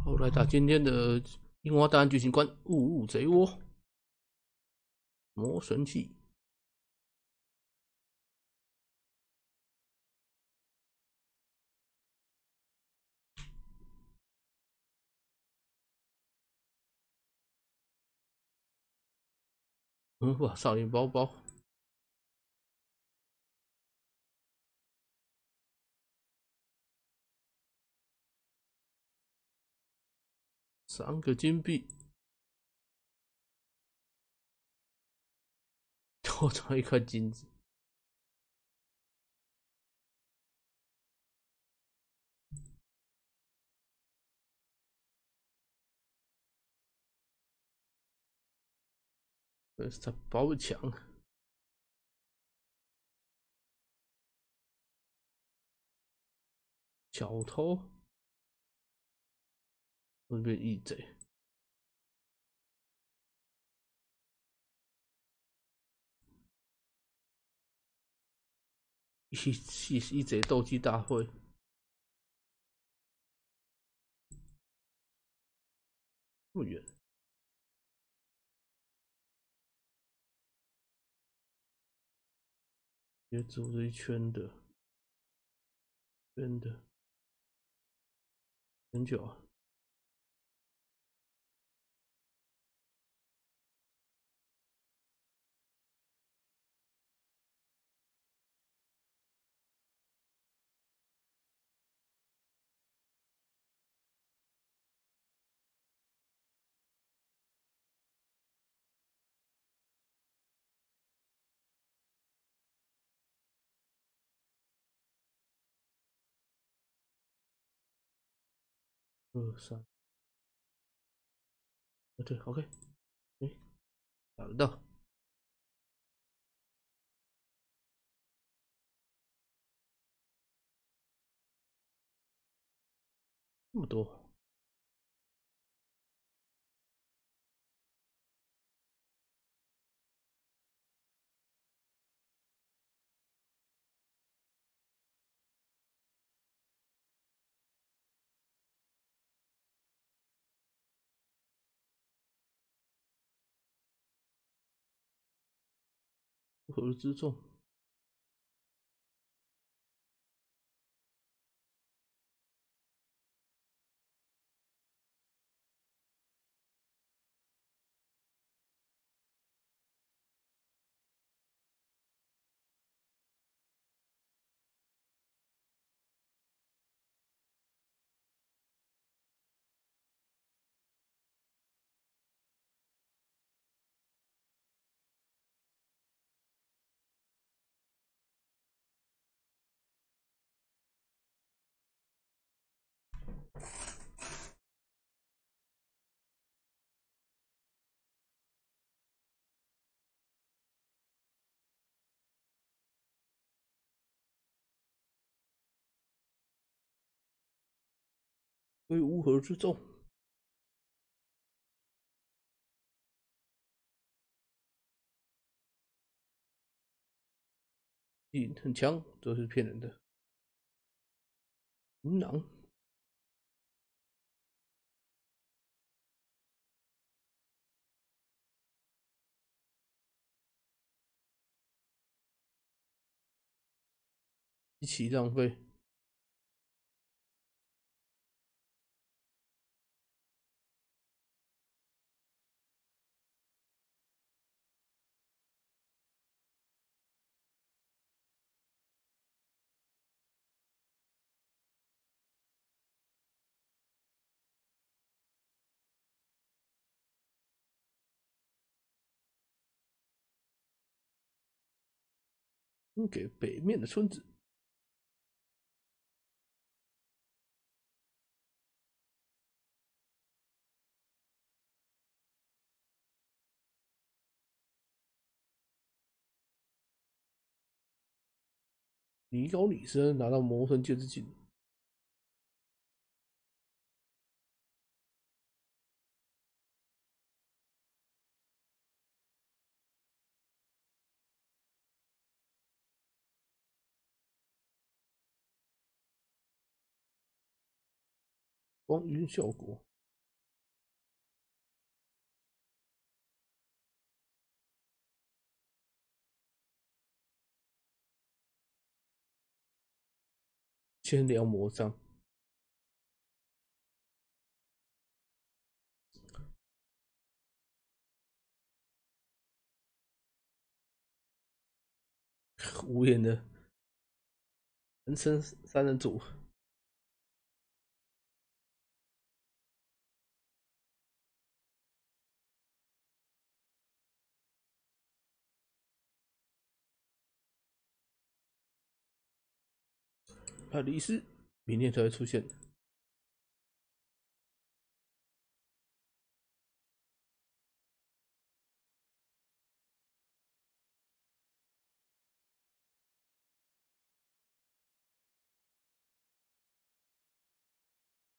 好，来打今天的樱花大战剧情关雾雾贼窝魔神器。哇，少年包包，3个金币，多装一块金子。这是他包墙，小偷，会变义贼。义贼斗技大会，不远。也走这一圈的，圈的，很久啊。2、3，对，OK，哎，打得到，那么多。乌合之众，归乌合之众。很强，都是骗人的。银囊，一起浪费。给北面的村子。女高女生拿到魔神戒指镜，光晕效果。 千良魔杖，无言的人称三人组。帕里斯明天才会出现。